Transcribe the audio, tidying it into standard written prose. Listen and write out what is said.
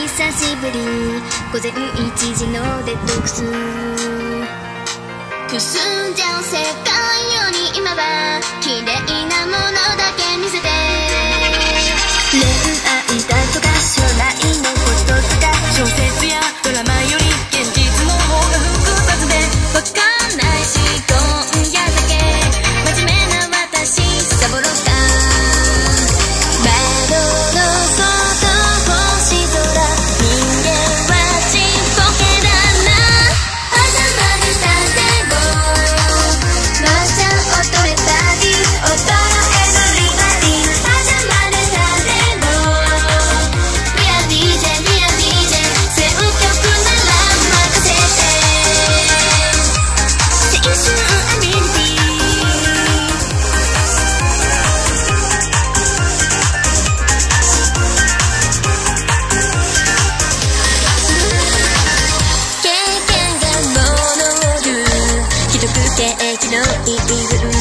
久しぶり午前1時のデトックスくすんじゃう世界より今は綺麗なものだけ見せて恋愛だとか将来のこととか小説やドラマより現実の方が複雑でわかんないし今夜だけ真面目な私サボろうか窓の外星空人間はちっぽけだな朝までさせごマーシャン踊れバディ踊ろエブリバディ朝までさせごミア DJ ミア DJ 選曲なら任せて青春アビリティ経験がものを言う既読刑のイーブル